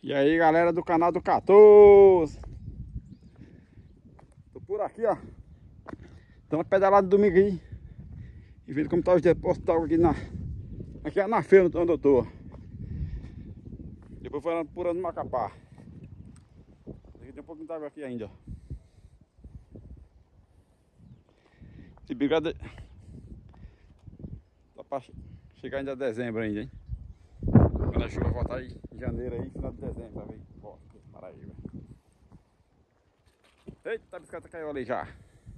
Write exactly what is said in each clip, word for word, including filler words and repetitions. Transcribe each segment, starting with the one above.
E aí, galera do canal do quatorze. Tô por aqui, ó. Dando uma pedalada domingo aí. E vendo como tá os depósitos d'água aqui na... Aqui é na feira onde eu tô. Depois foi por ano Macapá. Aqui tem um pouquinho d'água aqui ainda. Esse brigada... Dá pra chegar ainda a dezembro ainda, hein? Quando a chuva voltar aí em janeiro aí, final de dezembro, tá vendo? Volta aqui, Paraíba. Eita, a bicicleta caiu ali já.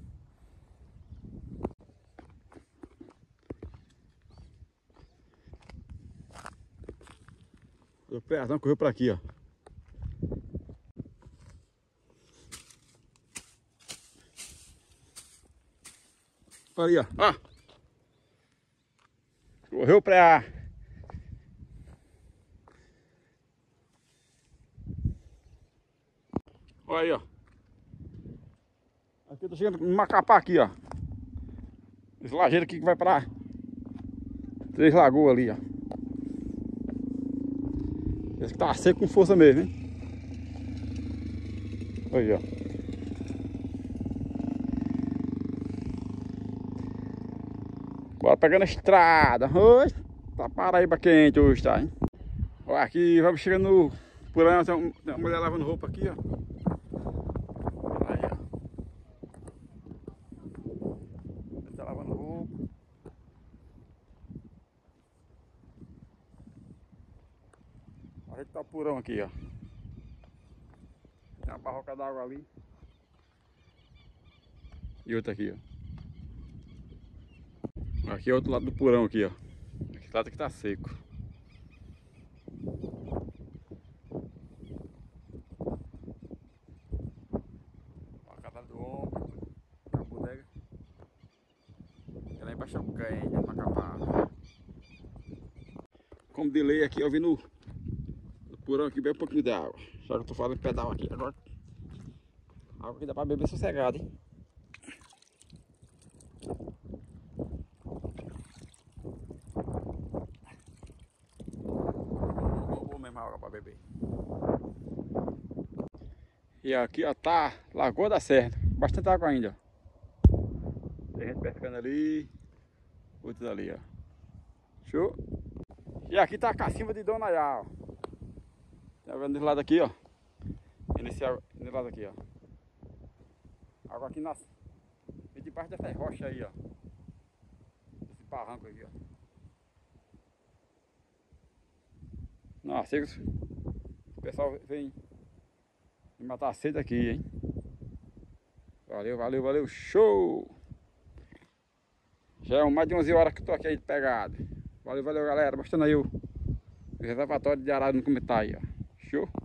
O perdão correu por aqui, ó. Olha aí, ó. Ah! Correu pra... Olha aí, ó. Aqui eu tô chegando no Macapá aqui, ó. Esse lajeiro aqui que vai pra Três Lagoas ali, ó. Esse que tá seco com força mesmo, hein? Olha aí, ó. Bora pegando a estrada. Hoje tá Paraíba quente hoje, tá, hein? Olha aqui, vamos chegando no... Por aí tem uma mulher lavando roupa aqui, ó. Aí, ó. Ela tá lavando roupa. A gente tá o purão aqui, ó. Tem uma barroca d'água ali. E outra aqui, ó. Aqui é outro lado do purão aqui, ó. Esse lado aqui tá seco. A casa do ombro, a bodega. E lá embaixo é o canho, é Macapá. Como de lei aqui, eu vi no, no purão aqui bem um pouquinho de água. Só que eu tô falando pedal aqui agora. A água que dá pra beber sossegado, hein? Boa mesmo a água pra beber. E aqui, ó, tá Lagoa da Serra. Bastante água ainda, ó. Tem gente pescando ali. Outros ali, ó. Show? E aqui tá a cacimba de Dona Yá, ó. Tá vendo desse lado aqui, ó. E nesse, nesse lado aqui, ó. Água aqui nas... E debaixo dessa rocha aí, ó. Esse barranco aqui, ó. Nossa, o pessoal vem me matar a sede aqui, hein? Valeu, valeu, valeu. Show! Já é mais de onze horas que eu tô aqui aí pegado. Valeu, valeu, galera. Mostrando aí o reservatório de arado no comentário aí, ó. Show!